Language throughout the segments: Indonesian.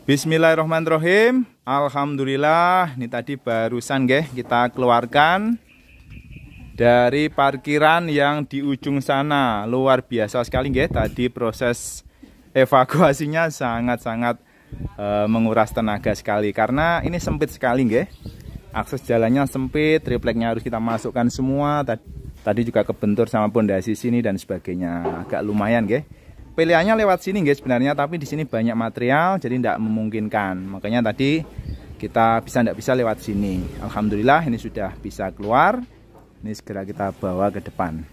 Bismillahirrahmanirrahim. Alhamdulillah, ini tadi barusan kita keluarkan dari parkiran yang di ujung sana. Luar biasa sekali tadi proses evakuasinya sangat-sangat menguras tenaga sekali karena ini sempit sekali akses jalannya sempit, tripleknya harus kita masukkan semua. Tadi juga kebentur sama pondasi sini dan sebagainya, agak lumayan pilihannya lewat sini sebenarnya, tapi di sini banyak material jadi tidak memungkinkan. Makanya tadi kita tidak bisa lewat sini. Alhamdulillah ini sudah bisa keluar. Ini segera kita bawa ke depan.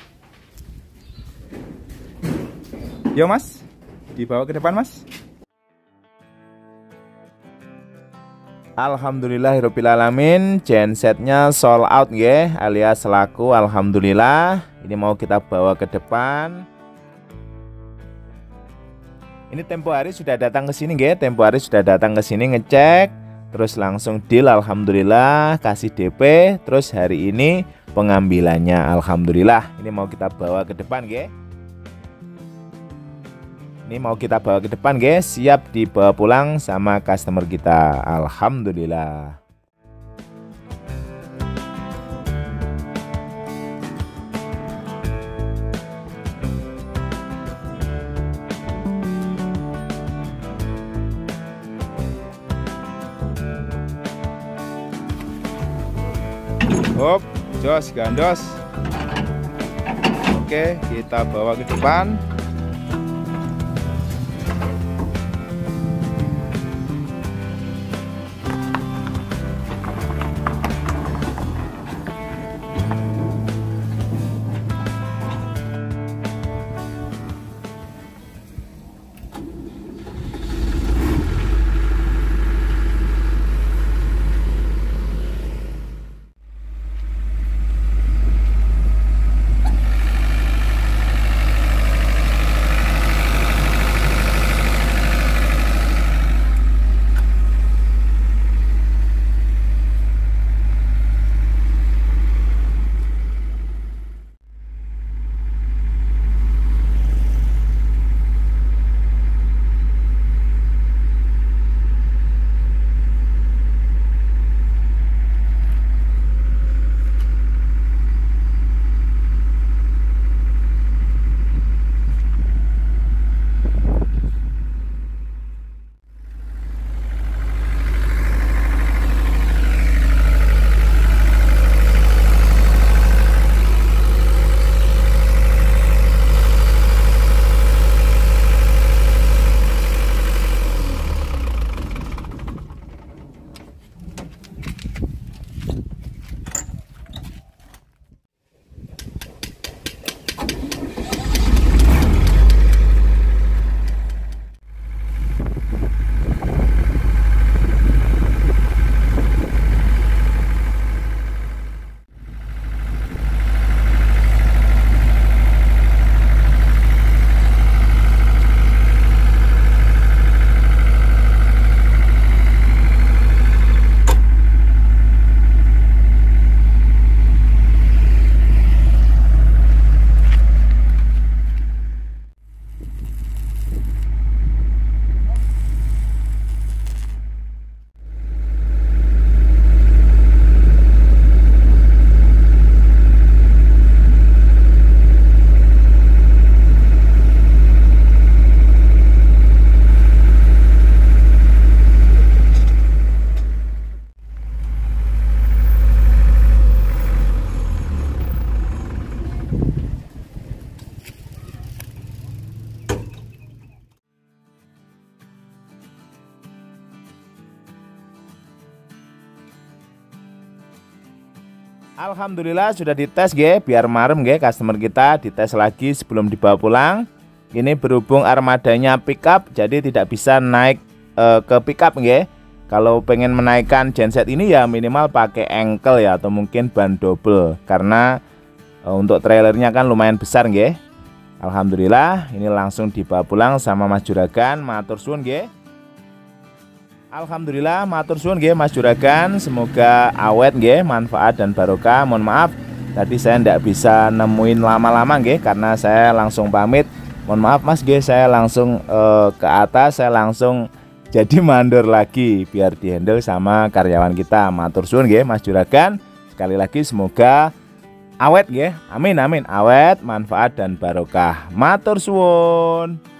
Yo Mas, dibawa ke depan Mas. Alhamdulillahirobbilalamin, gensetnya sold out alias laku. Alhamdulillah. Ini mau kita bawa ke depan. Ini tempo hari sudah datang ke sini tempo hari sudah datang ke sini ngecek, terus langsung deal. Alhamdulillah, kasih DP, terus hari ini pengambilannya. Alhamdulillah. Ini mau kita bawa ke depan Ini mau kita bawa ke depan siap dibawa pulang sama customer kita. Alhamdulillah. Hop, jos, gandos. Oke, kita bawa ke depan. Alhamdulillah sudah dites biar marem customer kita dites lagi sebelum dibawa pulang. Ini berhubung armadanya pickup jadi tidak bisa naik ke pickup Kalau pengen menaikkan genset ini ya minimal pakai engkel atau mungkin ban double karena untuk trailernya kan lumayan besar Alhamdulillah ini langsung dibawa pulang sama Mas Juragan. Matur suwun Alhamdulillah, matur suwun Mas Juragan, semoga awet manfaat dan barokah. Mohon maaf tadi saya tidak bisa nemuin lama-lama karena saya langsung pamit. Mohon maaf Mas saya langsung ke atas, saya langsung jadi mandor lagi biar dihandle sama karyawan kita. Matur suwun nggih Mas Juragan. Sekali lagi semoga awet nggih. Amin amin, awet, manfaat dan barokah. Matur suwun.